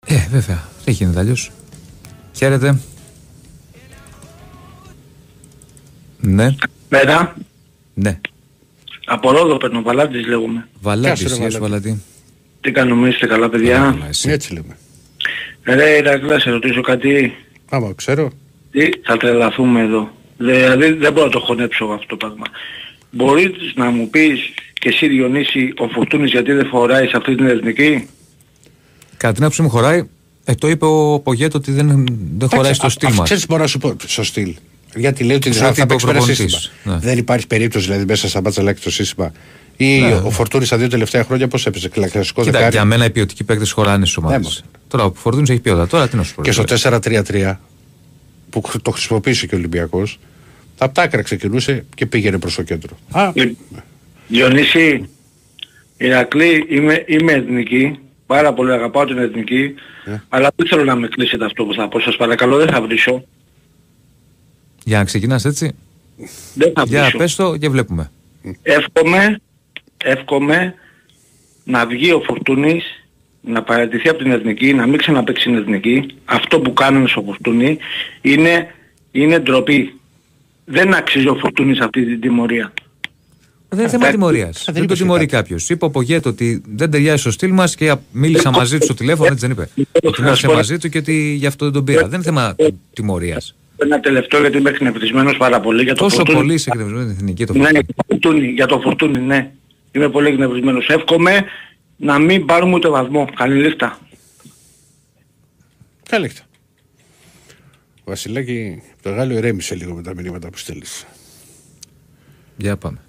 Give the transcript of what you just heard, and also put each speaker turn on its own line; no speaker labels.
Βέβαια. Δεν γίνεται αλλιώς. Χαίρετε. Ναι.
Μέρα.
Ναι.
Από Ρόδο παίρνω, Βαλάντης λέγομαι.
Βαλάντης, γεια σου Βαλαντή.
Τι κάνουμε, είστε καλά παιδιά?
Έτσι λέμε.
Ρε Ηρακλή, σε ρωτήσω κάτι.
Άμα ξέρω.
Τι, θα τρελαθούμε εδώ. Δηλαδή δεν μπορώ να το χωνέψω αυτό το πράγμα. Μπορείς να μου πεις και εσύ Διονύση ο Φορτούνης γιατί δεν φοράει σε αυτή την εθνική?
Κατά την άποψή μου χωράει. Το είπε ο Πογέτ ότι δεν χωράει στο στυλ μας.
Ξέρεις μπορώ να σου πω στο στυλ. Γιατί λέει ότι θα παίξει πέρα σύστημα. Ναι. Δεν υπάρχει περίπτωση δηλαδή μέσα στα μπατσαλάκια το σύστημα. Ή ο Φορτούνης τα 2 τελευταία χρόνια πώς έπαιζε? Κλασικό δεκάρι.
Κοίτα, για μένα οι ποιοτικοί παίκτες χωράνε στις ομάδες. Τώρα ο Φορτούνης έχει ποιότητα. Τώρα τι να σου πω.
Και στο 4-3-3 που το χρησιμοποίησε και ο Ολυμπιακός, από τα άκρα ξεκινούσε και πήγαινε προς το κέντρο.
Διονύση, Ηρακλή, είμαι εθνική. Πάρα πολύ αγαπάω την εθνική. Αλλά δεν θέλω να με κλείσετε αυτό που θα πω. Σας παρακαλώ, δεν θα βρίσω.
Για να ξεκινάς έτσι.
Δεν θα βρίσω.
Για πες το και βλέπουμε.
Εύχομαι να βγει ο Φορτούνης, να παραιτηθεί από την εθνική, να μην ξαναπαίξει την εθνική. Αυτό που κάνουν στο Φορτούνη είναι ντροπή. Δεν αξίζει ο Φορτούνης αυτή την τιμωρία.
Δεν είναι θέμα τιμωρίας. Δεν το τιμωρεί κάποιος. Είπε ο Πογέτ ότι δεν ταιριάζει στο στυλ μας και μίλησα μαζί του στο τηλέφωνο, έτσι δεν είπε. Ότι μίλησε μαζί του και ότι γι' αυτό δεν τον πήρα. Δεν είναι θέμα τιμωρίας.
Ένα τελευταίο γιατί είμαι εκνευρισμένος πάρα πολύ για το
Τόσο
Φορτούνη.
πολύ είσαι εκνευρισμένος την εθνική το
Φορτούνη. Ναι, για το Φορτούνη, ναι. Είμαι πολύ εκνευρισμένος. Εύχομαι να μην πάρουμε ούτε βαθμό. Καλή νύχτα.
Καλή νύχτα. Βασιλάκη, το Γάλλο ηρέμησε λίγο με τα μηνύματα που στέλνεις.
Για πάμε.